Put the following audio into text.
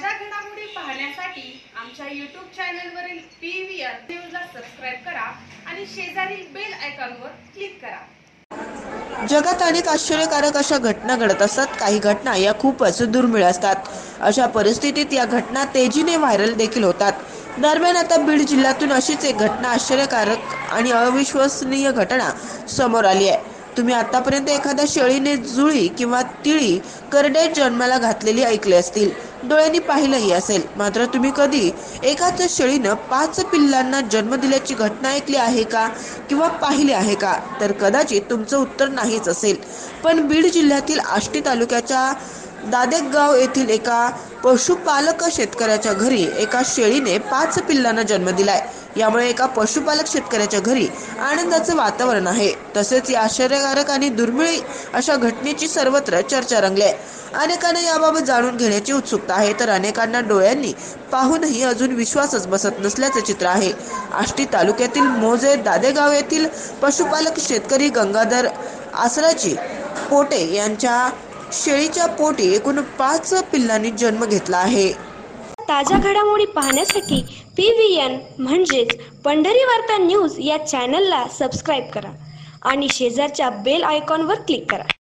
ताज्या घडामोडी पाहण्यासाठी आमच्या YouTube चॅनलवरील PVR न्यूजला सबस्क्राइब करा आणि शेजारील बेल आयकॉनवर क्लिक करा। जगात अनेक आश्चर्यकारक अशा घटना घडत असतात। काही घटना या खूपच दुर्मिळ असतात। अशा परिस्थितीत या घटना तेजीने व्हायरल देखील होतात। दरम्यान आता बीड जिल्ह्यातून अशीच एक घटना आश्चर्यकारक आणि अविश्वसनीय घटना समोर आली आहे। तुम्ही आतापर्यंत एखाद्या शेळीने जुळी किंवा तिळी करडे जन्माला घातलेली ऐकले असतील, डोळ्यांनी पाहिलंही असेल। मात्र तुम्ही कधी एकाच शेळीनं 5 पिल्लांना जन्म दिल्याची घटना ऐकली आहे का किंवा पाहिली आहे का? तर कदाचित तुमचं उत्तर नाहीच असेल। पण बीड जिल्ह्यातील आष्टी तालुक्याच्या दादेगाव येथील एका पशुपालक शेतकऱ्याच्या घरी एका शेळीने 5 पिल्लांना जन्म दिलाय। यामुळे एका पशुपालक शेतकऱ्याच्या घरी आनंदाचं वातावरण आहे। तसेच या आश्चर्यकारक आणि दुर्मिळ अशा घटनेची सर्वत्र चर्चा रंगली आहे। अनेकांना याबाबत जाणून घेण्याची उत्सुकता आहे, तर अनेकांना डोळ्यांनी पाहूनही अजून विश्वासच बसत नसल्याचे चित्र आहे। आष्टी तालुक्यातील मोजे दादेगाव येथील पशुपालक शेतकरी गंगाधर आसराची पोटे यांच्या शेळीच्या पोटी एकूण 5 पिल्लांनी जन्म घेतला आहे। ताज्या घडामोडी पाहण्यासाठी PVN म्हणजेच पंढरी वार्ता न्यूज या चॅनलला सबस्क्राईब करा आणि शेजारच्या बेल आयकॉनवर क्लिक करा।